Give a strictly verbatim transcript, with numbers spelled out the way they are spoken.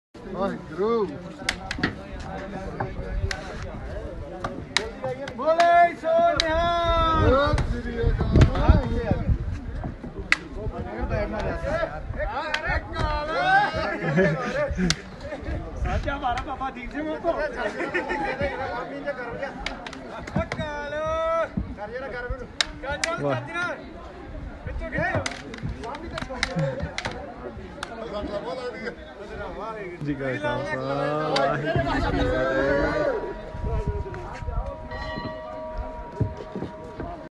ਵਾਹਿਗੁਰੂ ਬੋਲੇ ਸੋ ਨਿਹਾਲ ਸਾਜਾ ਮਾਰਾ ਬਾਬਾ ਦੀਪ ਸਿੰਘ ਕੋ ਕਾਲ ਕਰ ਜਿਹੜਾ ਕਰ ਮੈਨੂੰ ਚੱਲ ਚੱਲ ਚੱਜਣਾ ਵਿੱਚੋਂ ਖੇਡ ਜੀ ਕਾ ਖਾਲਸਾ ਵਾਹਿਗੁਰੂ ਜੀ ਕੀ ਫਤਿਹ।